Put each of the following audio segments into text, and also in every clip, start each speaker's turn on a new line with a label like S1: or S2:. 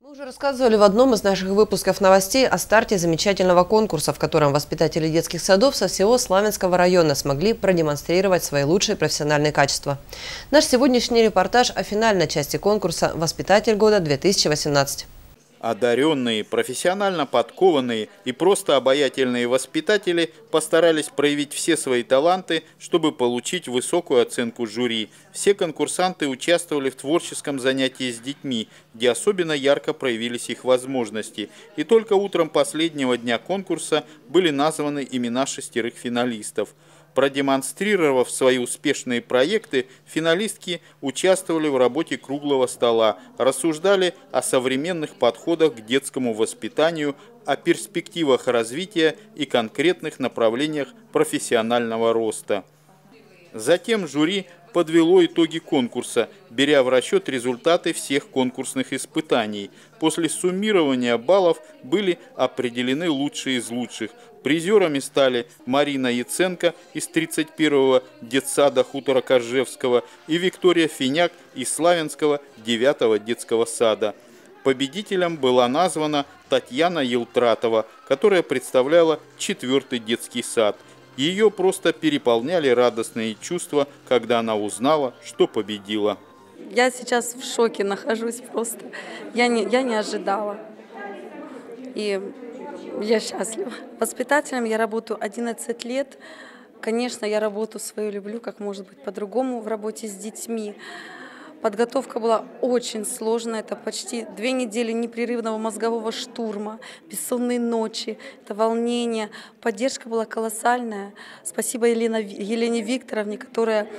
S1: Мы уже рассказывали в одном из наших выпусков новостей о старте замечательного конкурса, в котором воспитатели детских садов со всего Славянского района смогли продемонстрировать свои лучшие профессиональные качества. Наш сегодняшний репортаж о финальной части конкурса «Воспитатель года-2018».
S2: Одаренные, профессионально подкованные и просто обаятельные воспитатели постарались проявить все свои таланты, чтобы получить высокую оценку жюри. Все конкурсанты участвовали в творческом занятии с детьми, где особенно ярко проявились их возможности. И только утром последнего дня конкурса были названы имена 6 финалистов. Продемонстрировав свои успешные проекты, финалистки участвовали в работе круглого стола, рассуждали о современных подходах к детскому воспитанию, о перспективах развития и конкретных направлениях профессионального роста. Затем жюри подвело итоги конкурса, беря в расчет результаты всех конкурсных испытаний. После суммирования баллов были определены лучшие из лучших. Призерами стали Марина Яценко из 31-го детсада хутора Коржевского и Виктория Финяк из Славянского 9-го детского сада. Победителем была названа Татьяна Елтратова, которая представляла 4-й детский сад. Ее просто переполняли радостные чувства, когда она узнала, что победила.
S3: Я сейчас в шоке нахожусь просто. Я не ожидала. И я счастлива. Воспитателем я работаю 11 лет. Конечно, я работу свою люблю, как может быть по-другому в работе с детьми. Подготовка была очень сложная. Это почти 2 недели непрерывного мозгового штурма, бессонные ночи, это волнение. Поддержка была колоссальная. Спасибо Елене Викторовне, которая,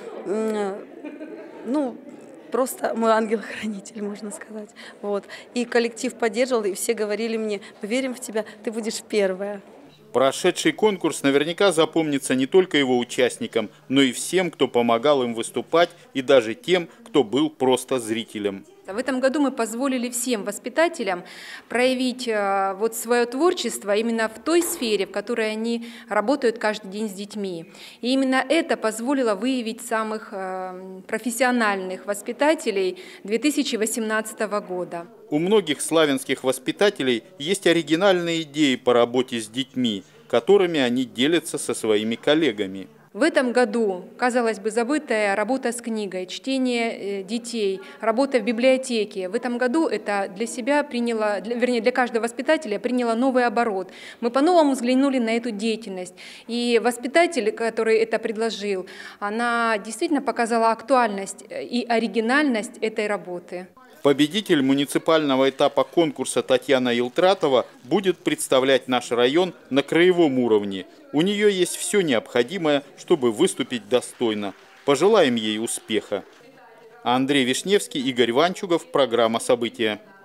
S3: просто мой ангел-хранитель, можно сказать. Вот. И коллектив поддерживал, и все говорили мне: мы верим в тебя, ты будешь первая.
S2: Прошедший конкурс наверняка запомнится не только его участникам, но и всем, кто помогал им выступать, и даже тем, кто был просто зрителем.
S4: В этом году мы позволили всем воспитателям проявить свое творчество именно в той сфере, в которой они работают каждый день с детьми. И именно это позволило выявить самых профессиональных воспитателей 2018 года.
S2: У многих славянских воспитателей есть оригинальные идеи по работе с детьми, которыми они делятся со своими коллегами.
S4: В этом году, казалось бы, забытая работа с книгой, чтение детей, работа в библиотеке. В этом году это для себя приняло, для каждого воспитателя приняло новый оборот. Мы по-новому взглянули на эту деятельность. И воспитатель, который это предложил, она действительно показала актуальность и оригинальность этой работы.
S2: Победитель муниципального этапа конкурса Татьяна Елтратова будет представлять наш район на краевом уровне. У нее есть все необходимое, чтобы выступить достойно. Пожелаем ей успеха. Андрей Вишневский, Игорь Ванчугов, программа «События».